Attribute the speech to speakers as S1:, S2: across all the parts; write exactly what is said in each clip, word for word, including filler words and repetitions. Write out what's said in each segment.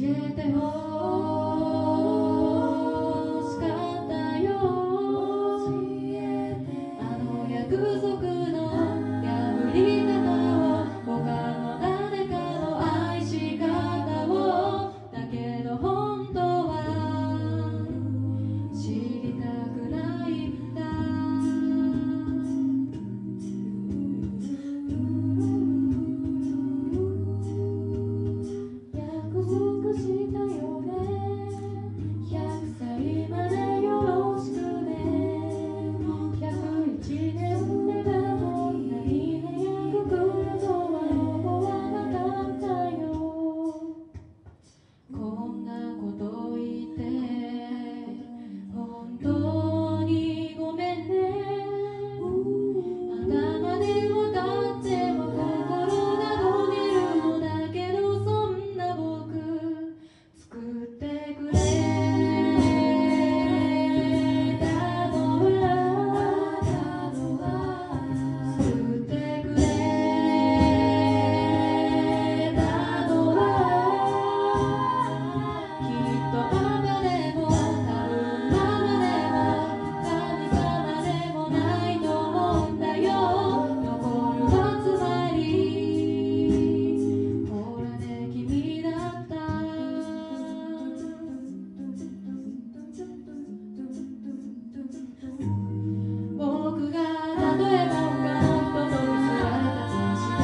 S1: えてほしかったよ。あの約束の破り方を、他の誰かの愛し方を。だけど本当は知りたくないんだ。約束したよね、ひゃくさいまでよろしくね。ひゃくいちねんめがこんなに早く来るとは思わなかったよ。こんなこと言って本当にごめんね。頭で分かっても心がごねるのだけど、そんな僕作ってくれたのは、作ってくれたのは、きっとパパでも多分ママでも神様でもないと思うんだよ。残るはつまりほらね、君だった。僕が例えば他の人と結ばれたとして、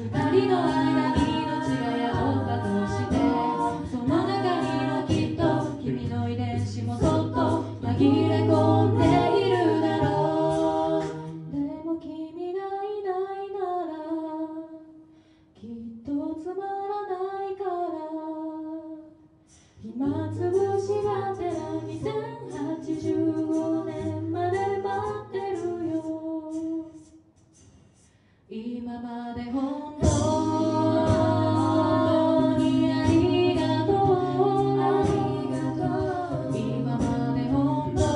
S1: 二人の間に命が宿ったとして、その中にもきっと君の遺伝子もそっと紛れ込んでいるだろう。でも君がいないならきっとつまらないから、暇つぶしがてらにせんはちじゅうごねんまで待ってるよ。今まで本当にありがとう。今まで本当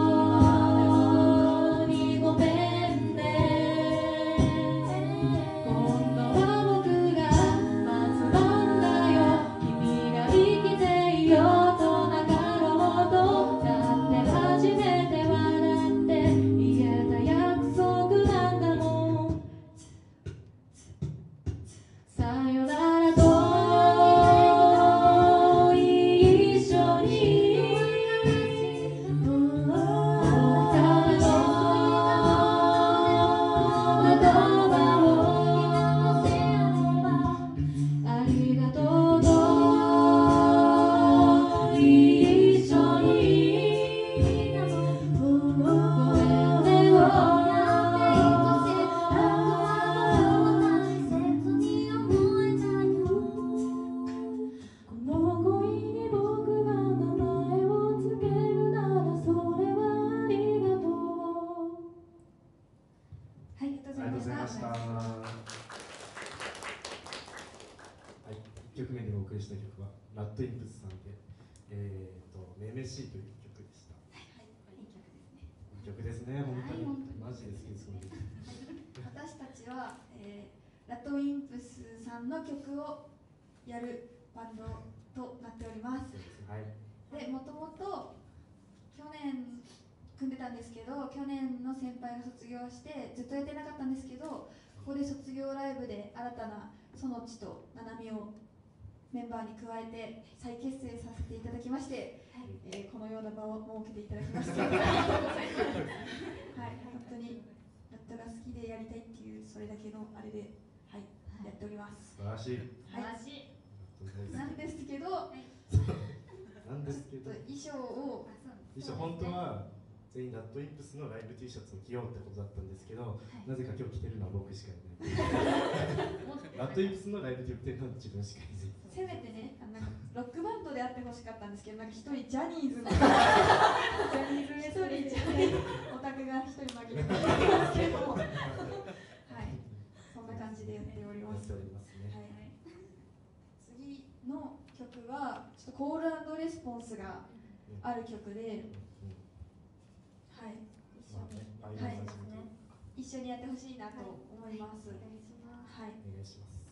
S1: にごめんね。今度は僕が待つ番だよ。君が生きていようとなかろうと。だって初めて笑って言えた約束なんだもん。さよならと一緒に二人の言葉を、ありがとうと一緒にごめんねをこの恋に僕が名前をつけるなら、それはありがとう。はい、ありがとうございました。
S2: ありがとうございました。はい、いっきょくめにお送りした曲はラッドインプスさんで、えーと、めめしいという曲でした。
S1: はい、いい曲ですね。
S2: いい曲ですね、本当に。
S1: はい本当に
S2: マジで好きです、この曲。
S1: 私たちは、えーラッドインプスさんの曲をやるバンドとなっております
S2: そうですね、はい。
S1: で、もともと去年組んでたんですけど、去年の先輩が卒業してずっとやってなかったんですけど、ここで卒業ライブで新たなそのちとななみをメンバーに加えて再結成させていただきまして、えーこのような場を設けていただきましてありがとうございます。はい、本当にラットが好きでやりたいっていうそれだけのあれで、はい、やっております。
S2: 素晴らしい。
S1: はい、なんですけど、
S2: なんですけど、
S1: 衣装を
S2: 衣装本当は全員ラッドインプスのライブ T シャツを着ようってことだったんですけど、なぜか今日着てるのは僕しかいない。ラッドインプスのライブで着てるのは自分しかいない。
S1: せめてね、あのなんかロックバンドであってほしかったんですけど、なんか一人ジャニーズのジャニーズ一人ジャニーズオタクが一人紛れてますけど、はい、そんな感じでやっております。
S2: やっておりますね。
S1: はい、次の曲はちょっとコール&レスポンスがある曲で、はい、一緒に、はい、一緒にやってほしいなと思います。はい、
S2: お願いします。